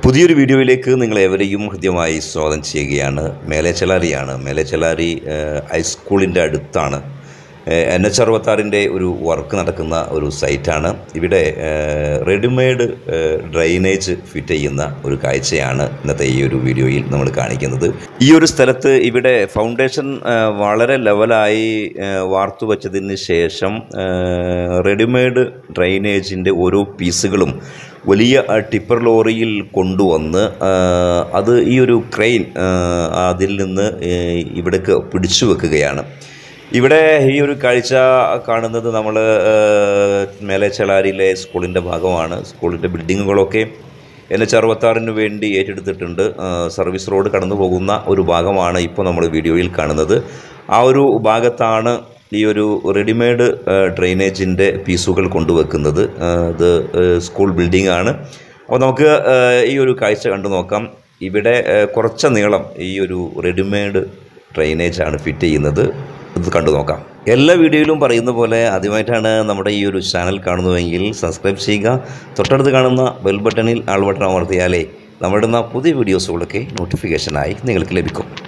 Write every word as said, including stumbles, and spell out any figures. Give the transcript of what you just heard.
പുതിയൊരു വീഡിയോയിലേക്ക് നിങ്ങളേവരെയും ഹൃദ്യമായി സ്വാഗതം ചെയ്യുകയാണ്. മേലെച്ചലാരിയാണ്. മേലെച്ചലാരി ഹൈസ്കൂളിൻ്റെ അടുത്താണ് എൻ എച്ച് അറുപത്താറിൻ്റെ ഒരു വർക്ക് നടക്കുന്ന ഒരു സൈറ്റാണ്. ഇവിടെ റെഡിമെയ്ഡ് ഡ്രെയിനേജ് ഫിറ്റ് ചെയ്യുന്ന ഒരു കാഴ്ചയാണ് ഇന്നത്തെ ഈ ഒരു വീഡിയോയിൽ നമ്മൾ കാണിക്കുന്നത്. ഈ ഒരു സ്ഥലത്ത് ഇവിടെ ഫൗണ്ടേഷൻ വളരെ ലെവലായി വാർത്തു വച്ചതിന് ശേഷം റെഡിമെയ്ഡ് ഡ്രെയിനേജിൻ്റെ ഓരോ പീസുകളും വലിയ ടിപ്പർ ലോറിയിൽ കൊണ്ടുവന്ന് അത് ഈ ഒരു ക്രെയിൻ അതിൽ നിന്ന് ഇവിടേക്ക് പിടിച്ചു വെക്കുകയാണ്. ഇവിടെ ഈ ഒരു കാഴ്ച കാണുന്നത് നമ്മൾ മേലെച്ചലാരിയിലെ സ്കൂളിൻ്റെ ഭാഗമാണ്. സ്കൂളിൻ്റെ ബിൽഡിങ്ങുകളൊക്കെ എൻ എച്ച് അറുപത്താറിന് വേണ്ടി ഏറ്റെടുത്തിട്ടുണ്ട്. സർവീസ് റോഡ് കടന്നു പോകുന്ന ഒരു ഭാഗമാണ് ഇപ്പോൾ നമ്മൾ വീഡിയോയിൽ കാണുന്നത്. ആ ഒരു ഭാഗത്താണ് ഈ ഒരു റെഡിമെയ്ഡ് ഡ്രെയിനേജിൻ്റെ പീസുകൾ കൊണ്ടുവെക്കുന്നത്. ഇത് സ്കൂൾ ബിൽഡിംഗ് ആണ്. അപ്പോൾ നമുക്ക് ഈ ഒരു കാഴ്ച കണ്ടു നോക്കാം. ഇവിടെ കുറച്ച് നീളം ഈ ഒരു റെഡിമെയ്ഡ് ഡ്രെയിനേജാണ് ഫിറ്റ് ചെയ്യുന്നത്. ഇത് കണ്ടു നോക്കാം. എല്ലാ വീഡിയോയിലും പറയുന്ന പോലെ ആദ്യമായിട്ടാണ് നമ്മുടെ ഈ ഒരു ചാനൽ കാണുന്നതെങ്കിൽ സബ്സ്ക്രൈബ് ചെയ്യുക. തൊട്ടടുത്ത് കാണുന്ന ബെൽ ബട്ടണിൽ ആൾ ബട്ടൺ അമർത്തിയാലേ നമ്മളിടുന്ന പുതിയ വീഡിയോസുകളൊക്കെ നോട്ടിഫിക്കേഷനായി നിങ്ങൾക്ക് ലഭിക്കും.